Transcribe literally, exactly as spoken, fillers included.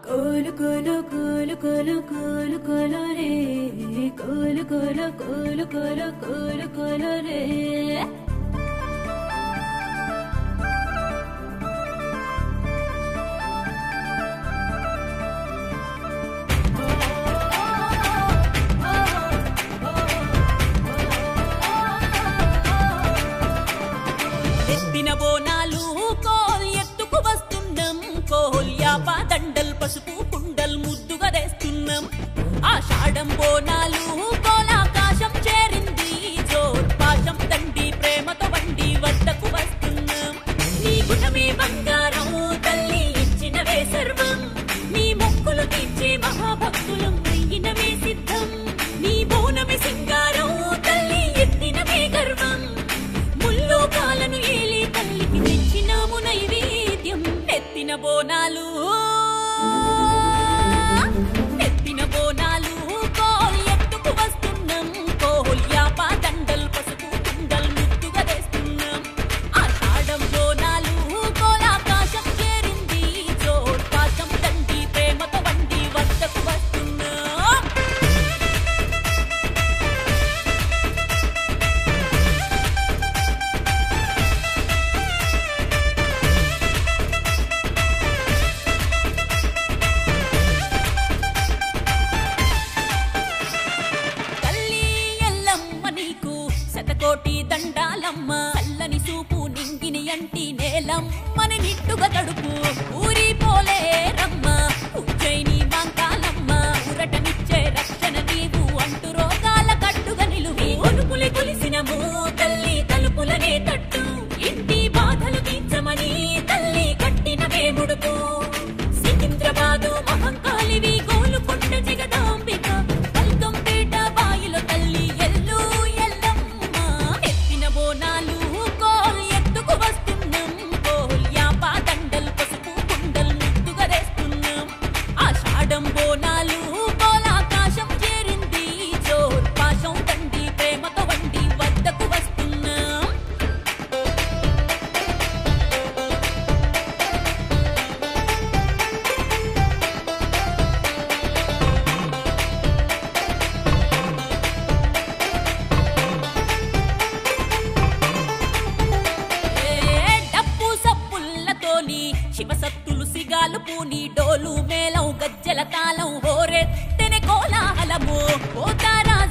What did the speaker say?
కోలు కోలు కోలు కోలు కోలు కోలు రే కోలు కోలు కోలు కోలు కోలు కోలు రే దండల్ పసుపు కుండల్ ముద్దుగా దేస్తున్నాం ఆషాఢం బోనాలు కోలాకాశం చేరింది జోర్ పాశం దండి ప్రేమతో వండి వద్దకు వస్తున్నాం నీ గుణమే బంగారం తల్లి ఇచ్చినవే సర్వం నీ మొక్కులు తీర్చే మహాభక్తులం అయ్యినవే సిద్ధం నీ బోనమే సింగారం తల్లి ఎత్తినవే గర్వం ముల్లోకాలను ఏలి తల్లికి తెచ్చినాము నైవేద్యం ఎత్తిన బోనాలు కోటి దండాలమ్మ అల్లని సూపు నింగిని అంటి నేలమ్మని నిట్టుగా తడుపు ఊరి పోలే రమ్మ ఉజ్జయిని మాంకాలమ్మ ఉరటనిచ్చే రక్షణ నీవు అంటు రోగాల కట్టుగా నిలువి ఒనుపులి కొలిసినము తల్లి తలుపులనే తట్టు ఇంటి బాధలు తీర్చమని తల్లి కట్టిన వేముడుకు సికింద్రాబాదు మహంకాళివి గోలుకొండ జగదాంబిక పల్కంపేట బాయిలో తల్లి ఎల్లు బోనాలు కోల్ ఎత్తుకు వస్తున్నాం కోల్ యాపా దండల్ పసుపు కుండల్ ముద్దుగా వేస్తున్నాం ఆషాఢం బోనాలు కోలాకాశం చేరింది జోర్ పాశం దండి ప్రేమతో వండి వద్దకు వస్తున్నాం శివసత్తులు సిగాలు పూని డోలు మేళం గజ్జల తాళం హోరెత్తెనె కోలాహలము పోతారా